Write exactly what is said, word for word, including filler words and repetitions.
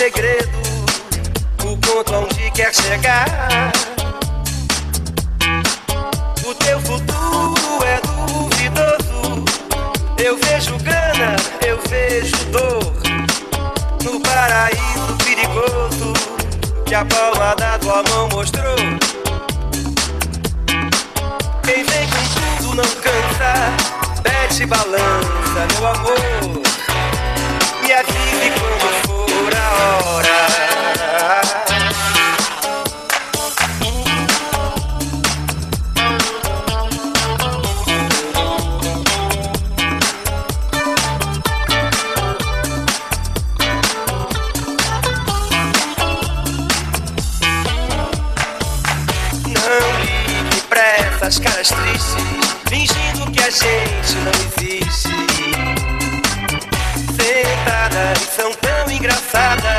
segredo, o ponto onde quer chegar. O teu futuro é duvidoso. Eu vejo grana, eu vejo dor, no paraíso perigoso que a palma da tua mão mostrou. Quem vem com tudo não cansa, pede balança, meu amor. Me avise quando for a hora. As caras tristes, fingindo que a gente não existe. Sentadas, são tão engraçadas,